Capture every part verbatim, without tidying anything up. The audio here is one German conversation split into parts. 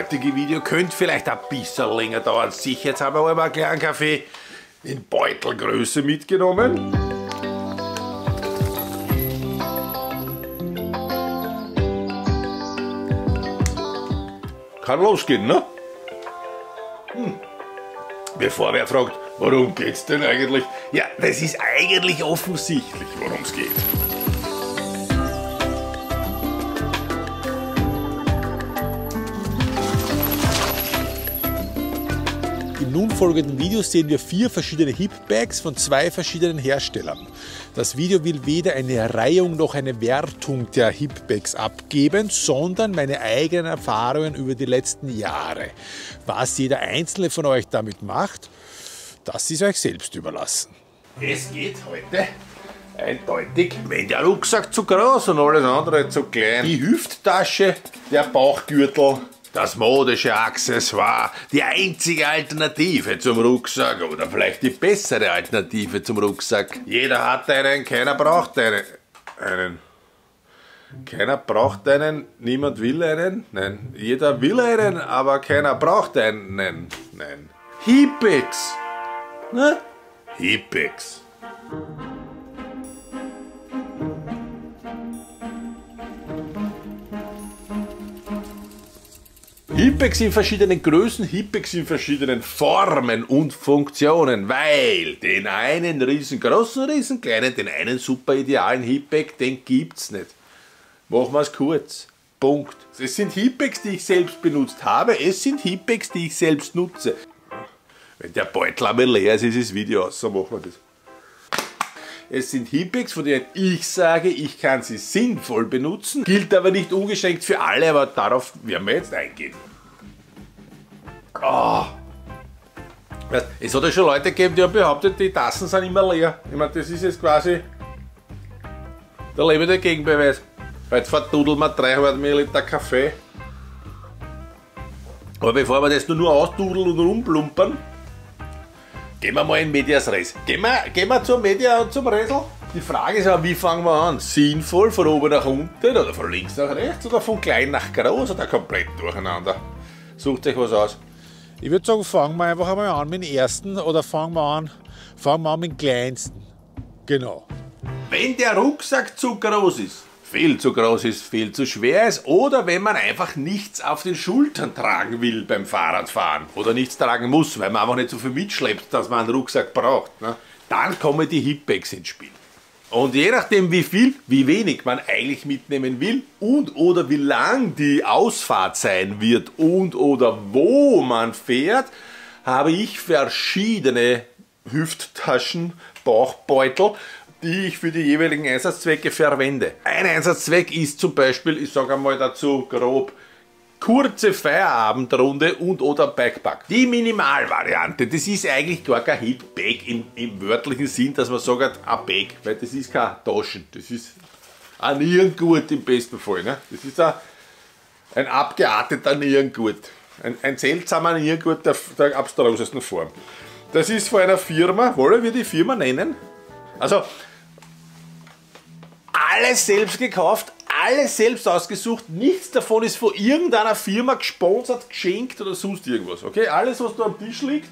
heutige Video könnte vielleicht ein bisschen länger dauern. Sicher, jetzt haben wir aber einen kleinen Kaffee in Beutelgröße mitgenommen. Kann losgehen, ne? Hm. Bevor wer fragt, worum geht's denn eigentlich? Ja, das ist eigentlich offensichtlich, worum es geht. Im nun folgenden Video sehen wir vier verschiedene Hip-Bags von zwei verschiedenen Herstellern. Das Video will weder eine Reihung noch eine Wertung der Hip-Bags abgeben, sondern meine eigenen Erfahrungen über die letzten Jahre. Was jeder einzelne von euch damit macht, das ist euch selbst überlassen. Es geht heute eindeutig, wenn der Rucksack zu groß und alles andere zu klein, die Hüfttasche, der Bauchgürtel, das modische Accessoire, die einzige Alternative zum Rucksack oder vielleicht die bessere Alternative zum Rucksack. Jeder hat einen, keiner braucht einen. einen. Keiner braucht einen, niemand will einen. Nein, jeder will einen, aber keiner braucht einen. Nein. Hip-Bags. Ne? Hip-Bags. Hip-Bags in verschiedenen Größen, Hip-Bags in verschiedenen Formen und Funktionen, weil den einen riesengroßen, riesenkleinen, den einen super idealen Hip-Bag, den gibt's nicht. Machen wir es kurz. Punkt. Es sind Hip-Bags, die ich selbst benutzt habe, es sind Hip-Bags, die ich selbst nutze. Wenn der Beutel einmal leer ist, ist das Video aus, so machen wir das. Es sind Hip-Bags, von denen ich sage, ich kann sie sinnvoll benutzen, gilt aber nicht ungeschränkt für alle, aber darauf werden wir jetzt eingehen. Oh. Es hat ja schon Leute gegeben, die haben behauptet, die Tassen sind immer leer. Ich meine, das ist jetzt quasi der lebende Gegenbeweis. Heute verdudeln wir dreihundert Milliliter Kaffee. Aber bevor wir das nur, nur ausdudeln und rumplumpern, gehen wir mal in Medias Res. Gehen wir, gehen wir zur Media und zum Rätsel. Die Frage ist aber, wie fangen wir an? Sinnvoll von oben nach unten oder von links nach rechts oder von klein nach groß oder komplett durcheinander? Sucht euch was aus. Ich würde sagen, fangen wir einfach einmal an mit dem ersten oder fangen wir an, fangen wir an mit dem kleinsten. Genau. Wenn der Rucksack zu groß ist, viel zu groß ist, viel zu schwer ist oder wenn man einfach nichts auf den Schultern tragen will beim Fahrradfahren oder nichts tragen muss, weil man einfach nicht so viel mitschleppt, dass man einen Rucksack braucht, ne? Dann kommen die Hip-Bags ins Spiel. Und je nachdem wie viel, wie wenig man eigentlich mitnehmen will und oder wie lang die Ausfahrt sein wird und oder wo man fährt, habe ich verschiedene Hüfttaschen, Bauchbeutel, die ich für die jeweiligen Einsatzzwecke verwende. Ein Einsatzzweck ist zum Beispiel, ich sage einmal dazu grob, kurze Feierabendrunde und oder Backpack. Die Minimalvariante, das ist eigentlich gar kein Hip-Bag im, im wörtlichen Sinn, dass man sagt, ein Bag, weil das ist kein Taschen, das ist ein Nierengurt im besten Fall. Ne? Das ist ein, ein abgearteter Nierengurt, ein, ein seltsamer Nierengurt der, der abstrusesten Form. Das ist von einer Firma, wollen wir die Firma nennen? Also, alles selbst gekauft, alles selbst ausgesucht, nichts davon ist von irgendeiner Firma gesponsert, geschenkt oder sonst irgendwas. Okay, alles was da am Tisch liegt.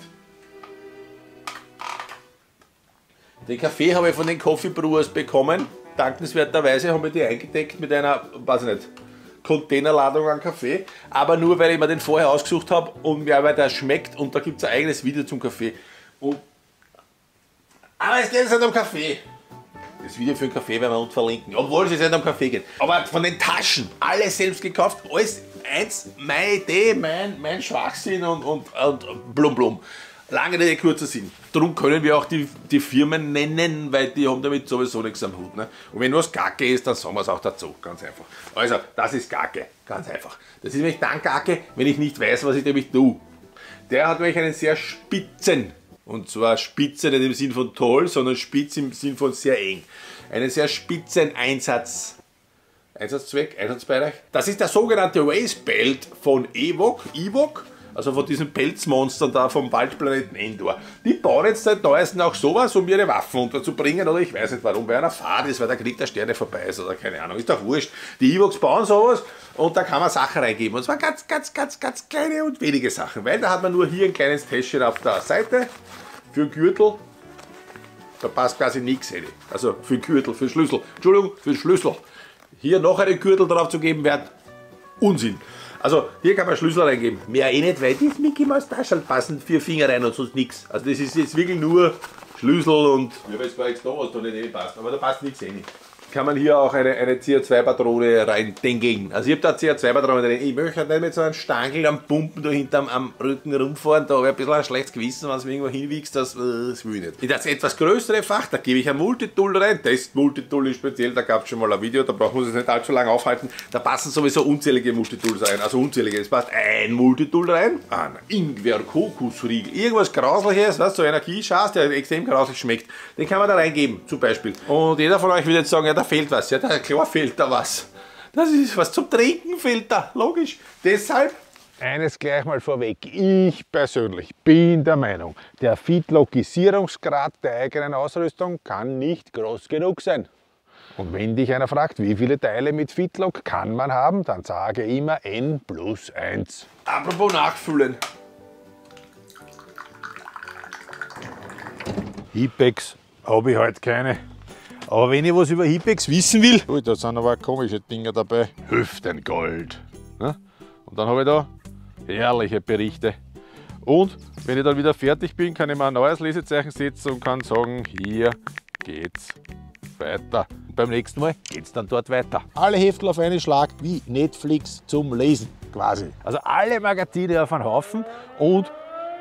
Den Kaffee habe ich von den Coffee Brewers bekommen. Dankenswerterweise haben wir die eingedeckt mit einer, weiß ich nicht, Containerladung an Kaffee. Aber nur weil ich mir den vorher ausgesucht habe und mir aber der schmeckt und da gibt es ein eigenes Video zum Kaffee. Und aber es geht jetzt nicht um Kaffee. Das Video für den Kaffee werden wir uns verlinken, obwohl es jetzt nicht um Kaffee geht. Aber von den Taschen, alles selbst gekauft, alles eins, meine Idee, mein, mein Schwachsinn und, und, und blum blum. Lange Rede, kurzer Sinn. Darum können wir auch die, die Firmen nennen, weil die haben damit sowieso nichts am Hut. Ne? Und wenn was Gacke ist, dann sagen wir es auch dazu, ganz einfach. Also, das ist Gacke, ganz einfach. Das ist nämlich dann Gacke, wenn ich nicht weiß, was ich nämlich tue. Der hat nämlich einen sehr spitzen, und zwar spitze nicht im Sinn von toll, sondern spitz im Sinn von sehr eng. Einen sehr spitzen Einsatz, Einsatzzweck, Einsatzbereich. Das ist der sogenannte Waist Belt von Evoc. Evoc. also von diesen Pelzmonstern da vom Waldplaneten Endor. Die bauen jetzt seit neuestem auch sowas, um ihre Waffen unterzubringen, oder ich weiß nicht warum, bei einer Fahrt ist, weil der Krieg der Sterne vorbei ist, oder keine Ahnung, ist doch wurscht. Die Evox bauen sowas und da kann man Sachen reingeben. Und zwar ganz, ganz, ganz, ganz kleine und wenige Sachen, weil da hat man nur hier ein kleines Täschchen auf der Seite für Gürtel. Da passt quasi nichts rein. Also für Gürtel, für Schlüssel. Entschuldigung, für Schlüssel. Hier noch einen Gürtel drauf zu geben, wäre Unsinn. Also hier kann man Schlüssel reingeben. Mehr eh nicht, weil das Mickey Maus Taschel passen vier Finger rein und sonst nichts. Also das ist jetzt wirklich nur Schlüssel und... Ich weiß gar nichts da, was da nicht reinpasst, aber da passt nichts rein. Kann man hier auch eine, eine C O zwei Patrone reindenken. Also ich habe da C O zwei Patrone drin. Ich möchte nicht mit so einem Stangel am Pumpen da hinterm am Rücken rumfahren. Da habe ich ein bisschen ein schlechtes Gewissen, wenn es mir irgendwo hinwiegst. Das, das will ich nicht. In das etwas größere Fach, da gebe ich ein Multitool rein. Test Multitool ist speziell, da gab es schon mal ein Video, da braucht man es nicht allzu lange aufhalten. Da passen sowieso unzählige Multitools rein. Also unzählige. Es passt ein Multitool rein, ein Ingwer-Kokosriegel. Irgendwas Grausliches, was so einer Kieschaß, der extrem grauslich schmeckt. Den kann man da reingeben, zum Beispiel. Und jeder von euch wird jetzt sagen, ja, da fehlt was. Ja, da, klar fehlt da was. Das ist was zum Trinken fehlt da, logisch. Deshalb... Eines gleich mal vorweg. Ich persönlich bin der Meinung, der Fitlockisierungsgrad der eigenen Ausrüstung kann nicht groß genug sein. Und wenn dich einer fragt, wie viele Teile mit Fitlock kann man haben, dann sage immer N plus eins. Apropos nachfüllen. Hipex habe ich heute keine. Aber wenn ich was über Hipex wissen will, ui, da sind aber komische Dinger dabei. Hüftengold. Ja? Und dann habe ich da herrliche Berichte. Und wenn ich dann wieder fertig bin, kann ich mir ein neues Lesezeichen setzen und kann sagen, hier geht's weiter. Und beim nächsten Mal geht's dann dort weiter. Alle Heftel auf einen Schlag, wie Netflix zum Lesen quasi. Also alle Magazine auf einen Haufen und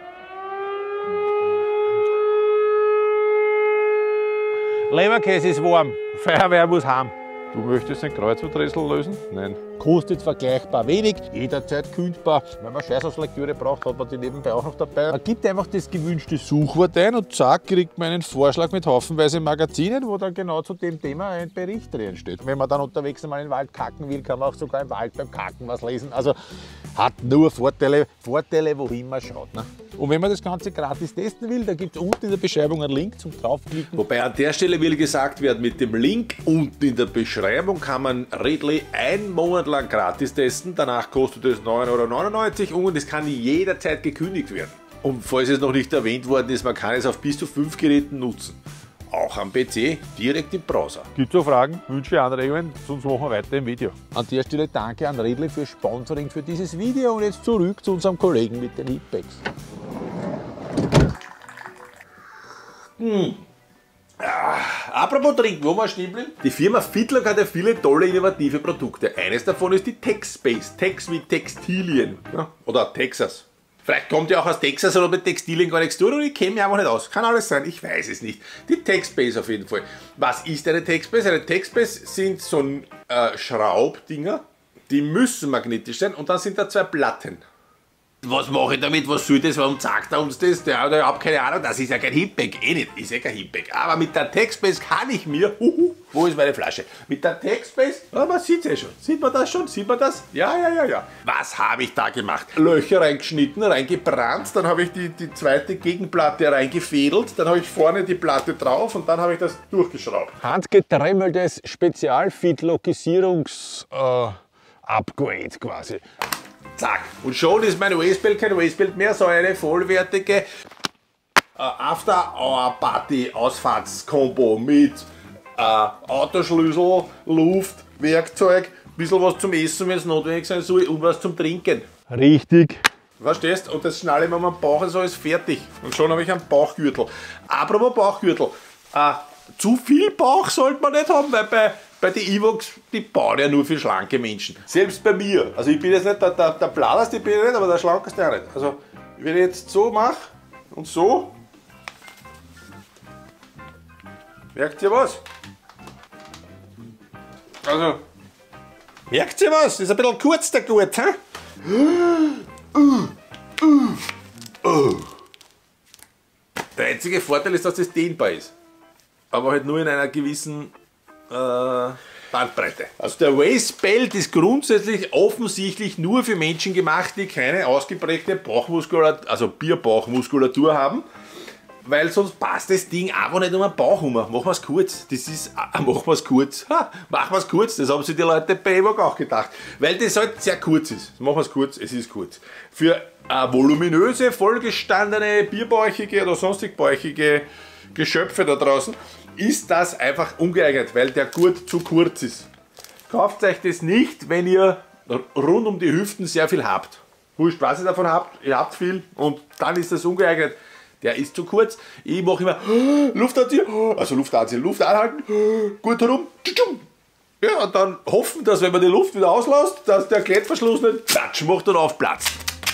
Leberkäse ist warm, Feuerwehr muss heim. Du möchtest ein Kreuzworträtsel lösen? Nein. Kostet vergleichbar wenig, jederzeit kündbar. Wenn man Scheißauslektüre braucht, hat man die nebenbei auch noch dabei. Man gibt einfach das gewünschte Suchwort ein und zack, kriegt man einen Vorschlag mit haufenweise Magazinen, wo dann genau zu dem Thema ein Bericht drin steht. Wenn man dann unterwegs einmal in den Wald kacken will, kann man auch sogar im Wald beim Kacken was lesen. Also hat nur Vorteile, Vorteile wohin man schaut. Ne? Und wenn man das Ganze gratis testen will, da gibt es unten in der Beschreibung einen Link zum draufklicken. Wobei an der Stelle will gesagt werden, mit dem Link unten in der Beschreibung kann man Redley einen Monat lang gratis testen. Danach kostet es neun Euro neunundneunzig und es kann jederzeit gekündigt werden. Und falls es noch nicht erwähnt worden ist, man kann es auf bis zu fünf Geräten nutzen. Auch am P C, direkt im Browser. Gibt es auch Fragen, Wünsche, Anregungen? Sonst machen wir weiter im Video. An der Stelle danke an Redley für Sponsoring für dieses Video und jetzt zurück zu unserem Kollegen mit den Hipex. Hm. Ah, apropos trinken, wo wir stehen bleiben? Die Firma Fitlock hat ja viele tolle innovative Produkte. Eines davon ist die TechSpace. Tex wie Textilien. Ja, oder Texas. Vielleicht kommt ihr auch aus Texas oder mit Textilien gar nichts tun und ich kenne mich einfach nicht aus. Kann alles sein, ich weiß es nicht. Die TechSpace auf jeden Fall. Was ist eine TechSpace? Eine TechSpace sind so äh, Schraubdinger, die müssen magnetisch sein und dann sind da zwei Platten. Was mache ich damit? Was soll das? Warum sagt er uns das? Der hat ja überhaupt keine Ahnung. Das ist ja kein Hipback. Eh nicht. Ist ja kein Hipback. Aber mit der TechSpace kann ich mir. Huhu, wo ist meine Flasche? Mit der TechSpace. Oh, man sieht es ja schon. Sieht man das schon? Sieht man das? Ja, ja, ja, ja. Was habe ich da gemacht? Löcher reingeschnitten, reingebrannt. Dann habe ich die, die zweite Gegenplatte reingefädelt. Dann habe ich vorne die Platte drauf und dann habe ich das durchgeschraubt. Handgetremmeltes Spezial-Fitlockisierungs-Upgrade quasi. Zack. Und schon ist mein Wastebelt kein Wastebelt mehr, sondern eine vollwertige äh, After-Hour-Party-Ausfahrtskombo mit äh, Autoschlüssel, Luft, Werkzeug, ein bisschen was zum Essen, wenn es notwendig sein soll, und was zum Trinken. Richtig. Verstehst? Und das schnalle ich mir am Bauch und so ist fertig. Und schon habe ich einen Bauchgürtel. Apropos Bauchgürtel. Äh, zu viel Bauch sollte man nicht haben, weil bei Bei den Evox, die bauen ja nur für schlanke Menschen. Selbst bei mir. Also ich bin jetzt nicht der, der, der Bladerste, bin ich nicht, aber der Schlankeste auch nicht. Also wenn ich jetzt so mache und so, merkt ihr was? Also, merkt ihr was? Das ist ein bisschen kurz der Gurt, hä? Der einzige Vorteil ist, dass das dehnbar ist. Aber halt nur in einer gewissen Äh, Bandbreite. Also der Waistbelt ist grundsätzlich offensichtlich nur für Menschen gemacht, die keine ausgeprägte Bauchmuskulatur, also Bierbauchmuskulatur haben. Weil sonst passt das Ding einfach nicht um den Bauch herum. Machen wir es kurz. Das ist, ah, machen wir es kurz. Ha, machen wir es kurz. Das haben sich die Leute bei Evoque auch gedacht. Weil das halt sehr kurz ist. Machen wir es kurz. Es ist kurz. Für äh, voluminöse, vollgestandene, bierbäuchige oder sonstig bäuchige Geschöpfe da draußen ist das einfach ungeeignet, weil der Gurt zu kurz ist. Kauft euch das nicht, wenn ihr rund um die Hüften sehr viel habt. Wurscht, was ihr davon habt. Ihr habt viel und dann ist das ungeeignet. Der ist zu kurz. Ich mache immer Luft anziehen, also Luft anziehen, Luft anhalten, gut herum. Ja, und dann hoffen, dass wenn man die Luft wieder auslässt, dass der Klettverschluss nicht Platsch macht und aufplatzt.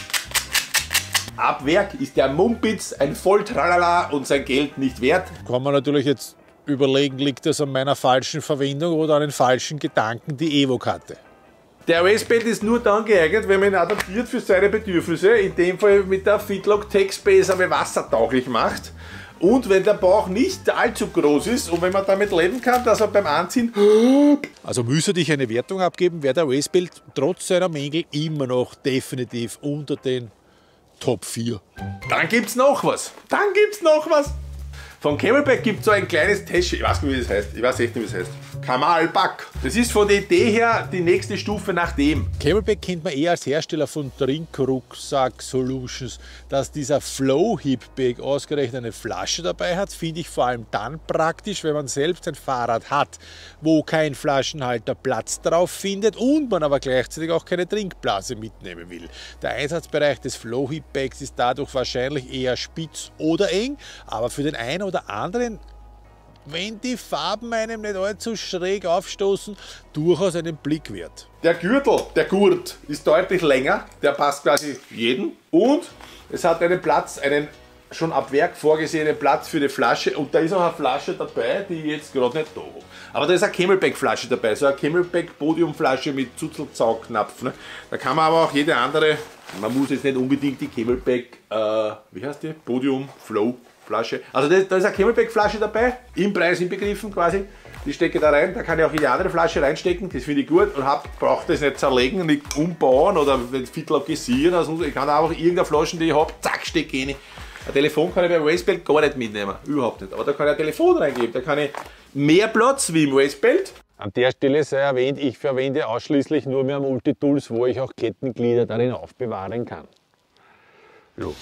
Ab Werk ist der Mumpitz ein Volltralala und sein Geld nicht wert. Kann man natürlich jetzt überlegen, liegt das an meiner falschen Verwendung oder an den falschen Gedanken, die Evoque hatte. Der Waistbelt ist nur dann geeignet, wenn man ihn adaptiert für seine Bedürfnisse, in dem Fall mit der Fitlock TechSpace aber wassertauglich macht. Und wenn der Bauch nicht allzu groß ist und wenn man damit leben kann, dass er beim Anziehen... Also müsste ich eine Wertung abgeben, wäre der Waistbelt trotz seiner Mängel immer noch definitiv unter den Top vier. Dann gibt's noch was. Dann gibt's noch was. Von Camelback gibt es so ein kleines Täschchen, ich weiß nicht, wie das heißt, ich weiß echt nicht, wie das heißt. Camelback. Das ist von der Idee her die nächste Stufe nach dem. Camelback kennt man eher als Hersteller von Trinkrucksack Solutions. Dass dieser Flow Hip Bag ausgerechnet eine Flasche dabei hat, finde ich vor allem dann praktisch, wenn man selbst ein Fahrrad hat, wo kein Flaschenhalter Platz drauf findet und man aber gleichzeitig auch keine Trinkblase mitnehmen will. Der Einsatzbereich des Flow Hip Bags ist dadurch wahrscheinlich eher spitz oder eng, aber für den einen oder anderen, wenn die Farben einem nicht allzu schräg aufstoßen, durchaus einen Blick wert. Der Gürtel, der Gurt, ist deutlich länger, der passt quasi jedem und es hat einen Platz, einen schon ab Werk vorgesehenen Platz für die Flasche und da ist auch eine Flasche dabei, die jetzt gerade nicht da war. Aber da ist eine Camelback-Flasche dabei, so eine Camelback-Podiumflasche mit Zuzelzaugknapf. Ne? Da kann man aber auch jede andere, man muss jetzt nicht unbedingt die Camelback, äh, wie heißt die? Podium Flow Flasche. Also da, da ist eine Camelback-Flasche dabei, im Preis inbegriffen quasi. Die stecke da rein, da kann ich auch jede andere Flasche reinstecken, das finde ich gut und brauche das nicht zerlegen, nicht umbauen oder fitlogisieren. Also ich kann auch irgendeine Flasche, die ich habe, zack, stecke ich rein. Ein Telefon kann ich beim Waistbelt gar nicht mitnehmen, überhaupt nicht. Aber da kann ich ein Telefon reingeben, da kann ich mehr Platz wie im Waistbelt. An der Stelle sei erwähnt, ich verwende ausschließlich nur mehr Multitools, wo ich auch Kettenglieder darin aufbewahren kann. Jo.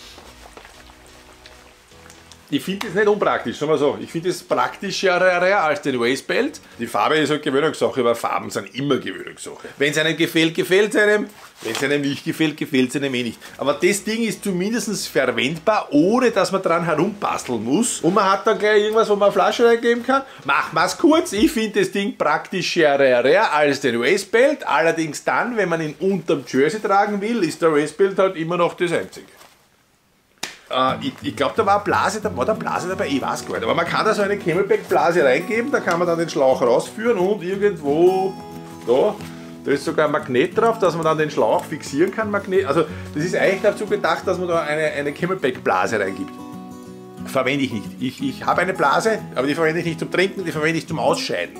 Ich finde das nicht unpraktisch, sagen wir so. Ich finde es praktischer als den Waistbelt. Die Farbe ist halt Gewöhnungssache, aber Farben sind immer Gewöhnungssache. Wenn es einem gefällt, gefällt es einem. Wenn es einem nicht gefällt, gefällt es einem eh nicht. Aber das Ding ist zumindest verwendbar, ohne dass man dran herumbasteln muss. Und man hat dann gleich irgendwas, wo man eine Flasche reingeben kann. Machen wir es kurz. Ich finde das Ding praktischer als den Waistbelt. Allerdings dann, wenn man ihn unterm Jersey tragen will, ist der Waistbelt halt immer noch das Einzige. Uh, ich ich glaube, da war eine Blase, da war da Blase dabei, ich weiß gar nicht. Aber man kann da so eine Camelback-Blase reingeben, da kann man dann den Schlauch rausführen und irgendwo da, da ist sogar ein Magnet drauf, dass man dann den Schlauch fixieren kann. Magnet. Also das ist eigentlich dazu gedacht, dass man da eine, eine Camelback-Blase reingibt. Verwende ich nicht. Ich, ich habe eine Blase, aber die verwende ich nicht zum Trinken, die verwende ich zum Ausscheiden.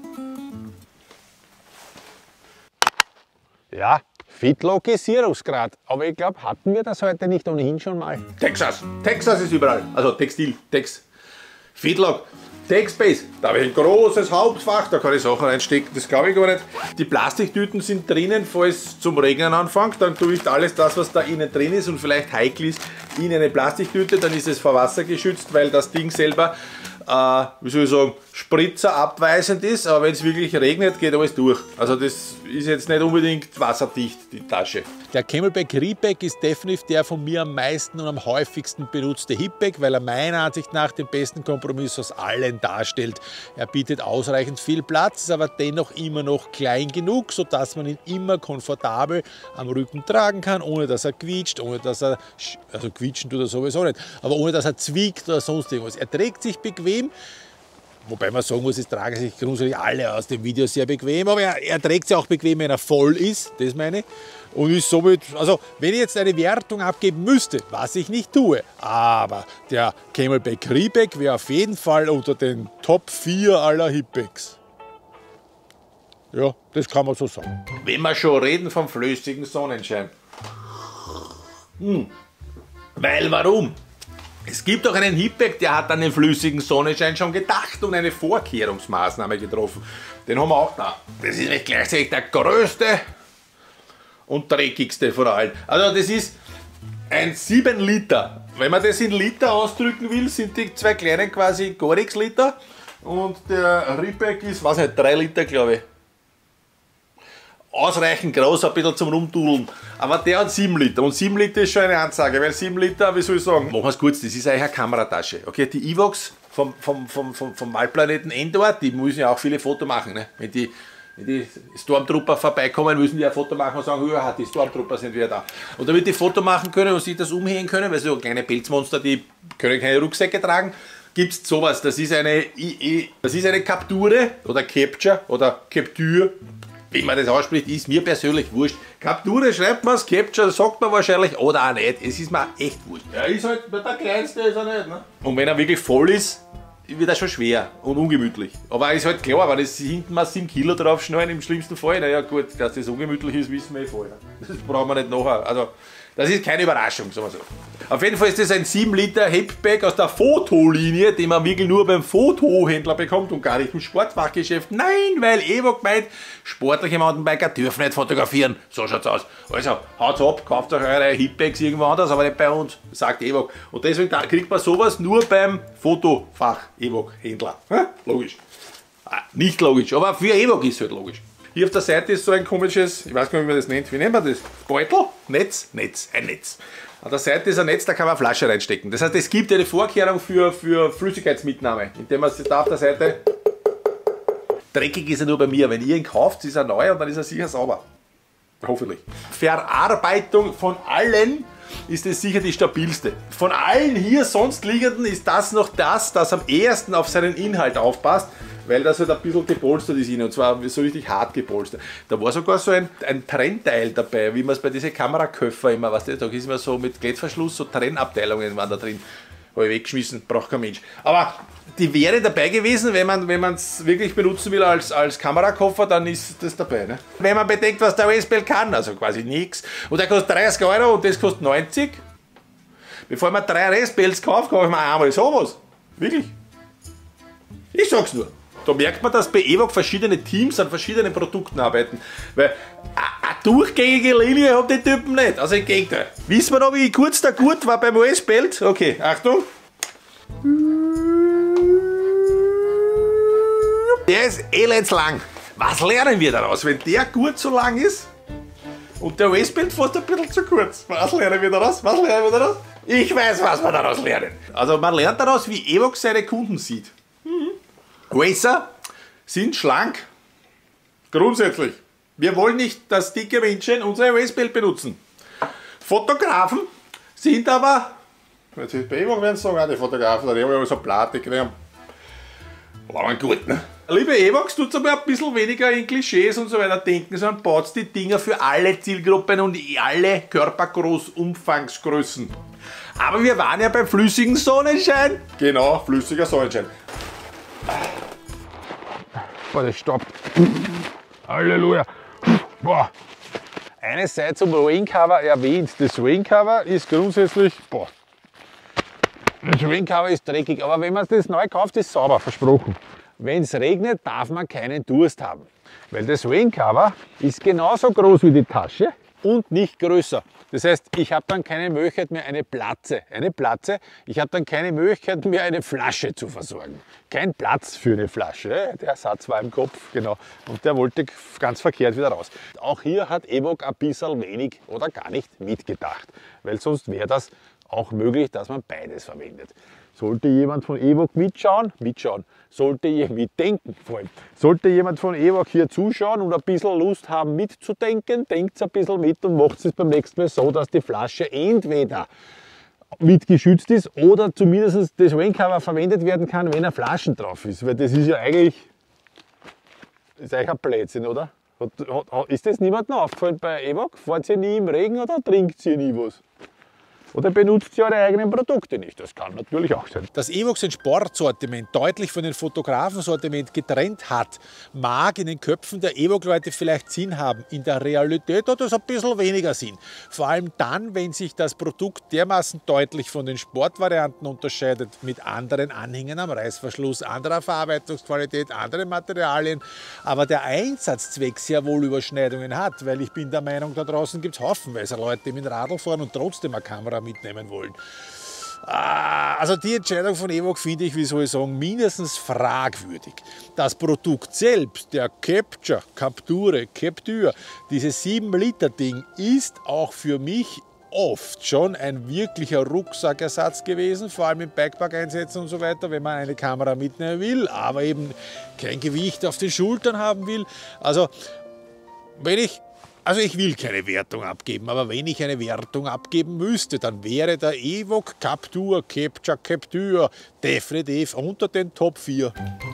Ja, Fitlockisierungsgrad. Aber ich glaube, hatten wir das heute nicht ohnehin schon mal? Texas. Texas ist überall. Also Textil, Tex. Fitlock. TechSpace. Da habe ich ein großes Hauptfach, da kann ich Sachen reinstecken, das glaube ich gar nicht. Die Plastiktüten sind drinnen, falls es zum Regnen anfängt. Dann tue ich alles das, was da innen drin ist und vielleicht heikel ist, in eine Plastiktüte. Dann ist es vor Wasser geschützt, weil das Ding selber, äh, wie soll ich sagen, spritzerabweisend ist. Aber wenn es wirklich regnet, geht alles durch. Also das ist jetzt nicht unbedingt wasserdicht, die Tasche. Der Camelback Repack ist definitiv der von mir am meisten und am häufigsten benutzte Hipback, weil er meiner Ansicht nach den besten Kompromiss aus allen darstellt. Er bietet ausreichend viel Platz, ist aber dennoch immer noch klein genug, sodass man ihn immer komfortabel am Rücken tragen kann, ohne dass er quietscht, ohne dass er, also quietschen tut er sowieso nicht, aber ohne dass er zwiegt oder sonst irgendwas. Er trägt sich bequem. Wobei man sagen muss, es tragen sich grundsätzlich alle aus dem Video sehr bequem, aber er, er trägt sich auch bequem, wenn er voll ist, das meine ich. Und ist somit, also wenn ich jetzt eine Wertung abgeben müsste, was ich nicht tue, aber der Camelback Repack wäre auf jeden Fall unter den Top vier aller Hipbacks. Ja, das kann man so sagen. Wenn wir schon reden vom flüssigen Sonnenschein. Hm. Weil warum? Es gibt auch einen Hipback, der hat an den flüssigen Sonnenschein schon gedacht und eine Vorkehrungsmaßnahme getroffen. Den haben wir auch da. Das ist nicht gleichzeitig der größte und dreckigste von allen. Also das ist ein sieben Liter. Wenn man das in Liter ausdrücken will, sind die zwei kleinen quasi Gorix Liter und der Hipback ist, weiß nicht, drei Liter glaube ich. Ausreichend groß, ein bisschen zum Rumtudeln. Aber der hat sieben Liter. Und sieben Liter ist schon eine Ansage, weil sieben Liter, wie soll ich sagen, machen wir es kurz, das ist eigentlich eine Kameratasche. Okay, die Evox vom, vom, vom, vom, vom Waldplaneten Endor, die müssen ja auch viele Fotos machen. Ne? Wenn, die, wenn die Stormtrooper vorbeikommen, müssen die ein Foto machen und sagen, ja, die Stormtrooper sind wieder da. Und damit die Foto machen können und sich das umhängen können, weil so kleine Pelzmonster, die können keine Rucksäcke tragen, gibt es sowas. Das ist eine, das ist eine Capture oder Capture oder Capture. Wie man das ausspricht, ist mir persönlich wurscht. Capture schreibt man es, Capture sagt man wahrscheinlich oder auch nicht. Es ist mir echt wurscht. Er ist halt der kleinste, ist er nicht. Ne? Und wenn er wirklich voll ist, wird er schon schwer und ungemütlich. Aber ist halt klar, wenn das hinten mal sieben Kilo drauf schneiden, im schlimmsten Fall, naja gut, dass das ungemütlich ist, wissen wir eh vorher. Das brauchen wir nicht nachher. Also, das ist keine Überraschung, sagen wir so. Auf jeden Fall ist das ein sieben Liter Hipback aus der Fotolinie, den man wirklich nur beim Fotohändler bekommt und gar nicht im Sportfachgeschäft. Nein, weil Evoc meint, sportliche Mountainbiker dürfen nicht fotografieren. So schaut's aus. Also, haut's ab, kauft euch eure Hipbacks irgendwo anders, aber nicht bei uns, sagt Evoc. Und deswegen kriegt man sowas nur beim Fotofach-Evoc-Händler. Logisch. Ah, nicht logisch, aber für Evoc ist es halt logisch. Hier auf der Seite ist so ein komisches, ich weiß gar nicht, wie man das nennt, wie nennt man das? Beutel? Netz? Netz, ein Netz. An der Seite ist ein Netz, da kann man eine Flasche reinstecken. Das heißt, es gibt eine Vorkehrung für, für Flüssigkeitsmitnahme, indem man da auf der Seite, dreckig ist er nur bei mir, wenn ihr ihn kauft, ist er neu und dann ist er sicher sauber. Hoffentlich. Verarbeitung von allen ist es sicher die stabilste. Von allen hier sonst liegenden ist das noch das, das am ehesten auf seinen Inhalt aufpasst, weil das halt ein bisschen gepolstert ist innen, und zwar so richtig hart gepolstert. Da war sogar so ein, ein Trennteil dabei, wie man es bei diesen Kameraköpfer immer, weißt du, da ist immer so mit Klettverschluss, so Trennabteilungen waren da drin. Habe ich weggeschmissen, braucht kein Mensch. Aber die wäre dabei gewesen, wenn man wenn es wirklich benutzen will als, als Kamerakoffer, dann ist das dabei. Ne? Wenn man bedenkt, was der U S-Bell kann, also quasi nichts, und der kostet dreißig Euro und das kostet neunzig. Bevor man drei U S-Bells kauft, kaufe ich mir einmal sowas. Wirklich. Ich sag's nur. Da merkt man, dass bei Evoc verschiedene Teams an verschiedenen Produkten arbeiten. Weil eine durchgängige Linie haben die Typen nicht. Also im Gegenteil. Wissen wir noch, wie kurz der Gurt war beim U S-Belt? Okay, Achtung. Der ist elendslang. Was lernen wir daraus? Wenn der Gurt so lang ist und der U S-Belt fast ein bisschen zu kurz. Was lernen wir daraus? Was lernen wir daraus? Ich weiß, was wir daraus lernen. Also man lernt daraus, wie Evoc seine Kunden sieht. Mhm. Racer sind schlank. Grundsätzlich. Wir wollen nicht, dass dicke Menschen unser U S-Belt benutzen. Fotografen sind aber, jetzt ist bei Evoc werden sie sagen, auch die Fotografen, die haben ja so Platik, die haben langen gut, ne? Liebe Evocs, tut aber ein bisschen weniger in Klischees und so weiter denken, sondern baut die Dinger für alle Zielgruppen und alle Körpergroßumfangsgrößen. Aber wir waren ja beim flüssigen Sonnenschein. Genau, flüssiger Sonnenschein. Boah, das stoppt. Halleluja. Boah. Eine Seite zum Raincover erwähnt. Das Raincover ist grundsätzlich, boah, das Raincover ist dreckig, aber wenn man das neu kauft, ist es sauber, versprochen. Wenn es regnet, darf man keinen Durst haben, weil das Raincover ist genauso groß wie die Tasche und nicht größer. Das heißt, ich habe dann keine Möglichkeit mehr, eine Platze, eine Platze, ich habe dann keine Möglichkeit mehr, eine Flasche zu versorgen. Kein Platz für eine Flasche, der Satz war im Kopf, genau, und der wollte ganz verkehrt wieder raus. Auch hier hat Evoc ein bisschen wenig oder gar nicht mitgedacht, weil sonst wäre das auch möglich, dass man beides verwendet. Sollte jemand von Evoc mitschauen, mitschauen. Sollte jemand mitdenken, vor allem. Sollte jemand von Evoc hier zuschauen und ein bisschen Lust haben mitzudenken, denkt ein bisschen mit und macht es beim nächsten Mal so, dass die Flasche entweder mitgeschützt ist oder zumindest das Raincover verwendet werden kann, wenn eine Flaschen drauf ist. Weil das ist ja eigentlich, ist eigentlich ein Blödsinn, oder? Ist das niemandem aufgefallen bei Evoc? Fahrt ihr nie im Regen oder trinkt ihr nie was? Oder benutzt sie eure eigenen Produkte nicht. Das kann natürlich auch sein. Dass Evox ein Sportsortiment deutlich von dem Fotografensortiment getrennt hat, mag in den Köpfen der Evox-Leute vielleicht Sinn haben. In der Realität hat das ein bisschen weniger Sinn. Vor allem dann, wenn sich das Produkt dermaßen deutlich von den Sportvarianten unterscheidet, mit anderen Anhängern am Reißverschluss, anderer Verarbeitungsqualität, anderen Materialien, aber der Einsatzzweck sehr wohl Überschneidungen hat, weil ich bin der Meinung, da draußen gibt es haufenweise Leute, die mit dem Radl fahren und trotzdem eine Kamera mitnehmen wollen. Also die Entscheidung von Evox finde ich, wie soll ich sagen, mindestens fragwürdig. Das Produkt selbst, der Capture, Capture, Capture, dieses sieben Liter Ding ist auch für mich oft schon ein wirklicher Rucksackersatz gewesen, vor allem im Bikepark-Einsätzen und so weiter, wenn man eine Kamera mitnehmen will, aber eben kein Gewicht auf den Schultern haben will. Also wenn ich Also ich will keine Wertung abgeben, aber wenn ich eine Wertung abgeben müsste, dann wäre der Evox Capture, Capture, Capture definitiv unter den Top vier.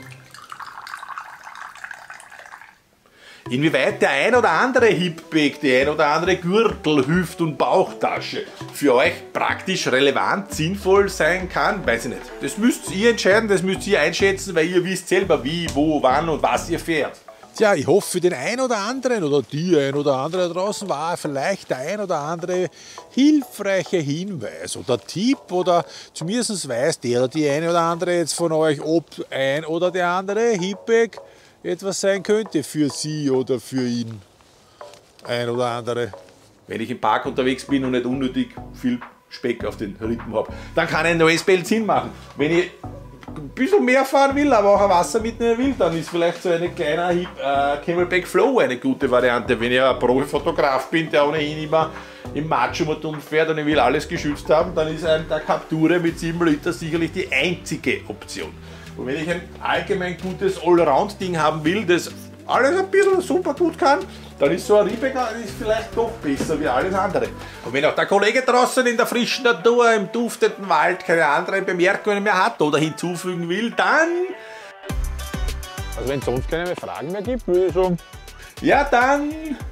Inwieweit der ein oder andere Hipbag, die ein oder andere Gürtel, Hüft- und Bauchtasche für euch praktisch relevant, sinnvoll sein kann, weiß ich nicht. Das müsst ihr entscheiden, das müsst ihr einschätzen, weil ihr wisst selber wie, wo, wann und was ihr fährt. Tja, ich hoffe, für den einen oder anderen oder die ein oder andere da draußen war vielleicht der ein oder andere hilfreiche Hinweis oder Tipp oder zumindest weiß der oder die eine oder andere jetzt von euch, ob ein oder der andere Hipbag etwas sein könnte für sie oder für ihn. Ein oder andere. Wenn ich im Park unterwegs bin und nicht unnötig viel Speck auf den Rippen habe, dann kann ein neues Belt Sinn machen. Wenn ich ein bisschen mehr fahren will, aber auch ein Wasser mitnehmen will, dann ist vielleicht so eine kleine äh, Camelback Flow eine gute Variante. Wenn ich ein Profifotograf bin, der ohnehin immer im Macho-Motum fährt und ich will alles geschützt haben, dann ist ein der Capture mit sieben Liter sicherlich die einzige Option. Und wenn ich ein allgemein gutes Allround-Ding haben will, das alles ein bisschen super gut kann, dann ist so ein Riebecker vielleicht doch besser wie alles andere. Und wenn auch der Kollege draußen in der frischen Natur, im duftenden Wald keine anderen Bemerkungen mehr hat oder hinzufügen will, dann... Also wenn es sonst keine mehr Fragen mehr gibt, würde ich sagen... Ja, dann...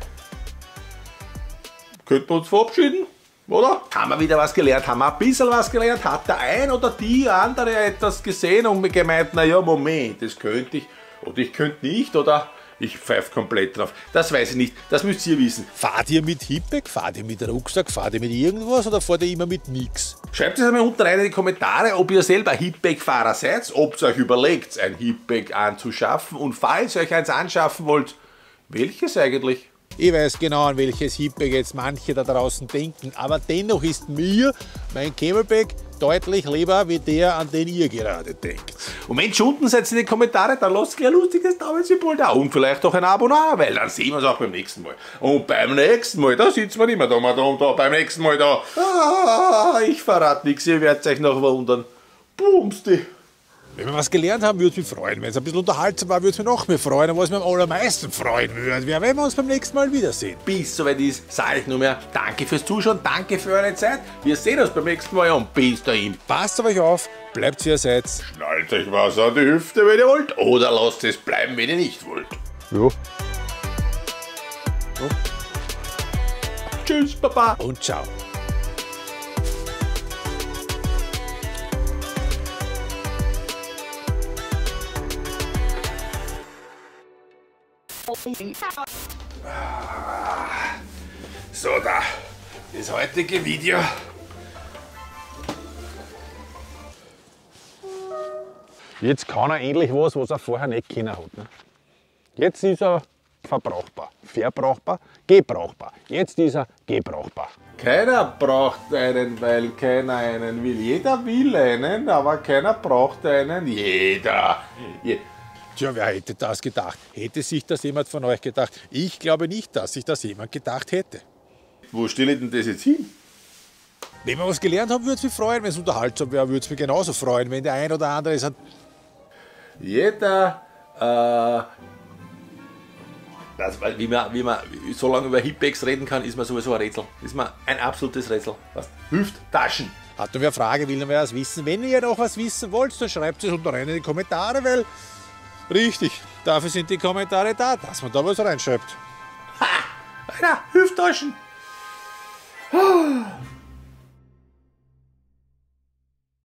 könnten wir uns verabschieden, oder? Haben wir wieder was gelernt, haben wir ein bisschen was gelernt, hat der ein oder die andere etwas gesehen und mir gemeint, naja, Moment, das könnte ich, oder ich könnte nicht, oder... Ich pfeife komplett drauf. Das weiß ich nicht. Das müsst ihr wissen. Fahrt ihr mit Hipbag? Fahrt ihr mit Rucksack? Fahrt ihr mit irgendwas? Oder fahrt ihr immer mit nix? Schreibt es einmal unten rein in die Kommentare, ob ihr selber Hipbag-Fahrer seid, ob ihr euch überlegt, ein Hipbag anzuschaffen und falls ihr euch eins anschaffen wollt, welches eigentlich? Ich weiß genau, an welches Hipbag jetzt manche da draußen denken, aber dennoch ist mir mein Camelback deutlich lieber wie der, an den ihr gerade denkt. Und wenn ihr unten seid in die Kommentare, dann lasst ein lustiges Daumensymbol da und vielleicht auch ein Abo da, weil dann sehen wir uns auch beim nächsten Mal. Und beim nächsten Mal, da sitzen wir nicht mehr da, mal da und da, beim nächsten Mal da. Ah, ich verrate nichts, ihr werdet euch noch wundern. Bumsti. Wenn wir was gelernt haben, würde es mich freuen. Wenn es ein bisschen unterhaltsam war, würde es mich noch mehr freuen. Und was mich am allermeisten freuen würde, wäre, wenn wir uns beim nächsten Mal wiedersehen. Bis soweit ist, sage ich nur mehr danke fürs Zuschauen, danke für eure Zeit. Wir sehen uns beim nächsten Mal und bis dahin. Passt auf euch auf, bleibt wie ihr seid. Schnallt euch was an die Hüfte, wenn ihr wollt, oder lasst es bleiben, wenn ihr nicht wollt. Ja. Ja. Tschüss, Papa. Und ciao. So, da, das heutige Video. Jetzt kann er endlich was, was er vorher nicht können hat. Ne? Jetzt ist er verbrauchbar, verbrauchbar, gebrauchbar. Jetzt ist er gebrauchbar. Keiner braucht einen, weil keiner einen will. Jeder will einen, aber keiner braucht einen. Jeder. Je Tja, wer hätte das gedacht? Hätte sich das jemand von euch gedacht? Ich glaube nicht, dass sich das jemand gedacht hätte. Wo stelle ich denn das jetzt hin? Wenn wir was gelernt haben, würde es mich freuen. Wenn es unterhaltsam wäre, würde es mich genauso freuen. Wenn der ein oder andere sagt, jeder, äh, das, wie, man, wie man so lange über Hipbags reden kann, ist mir sowieso ein Rätsel. Ist mir ein absolutes Rätsel. Was? Hüfttaschen. Hat noch wer Frage, will noch wer was wissen? Wenn ihr noch was wissen wollt, dann schreibt es unten rein in die Kommentare, weil richtig, dafür sind die Kommentare da, dass man da was reinschreibt. Ha! Alter, Hüfttaschen.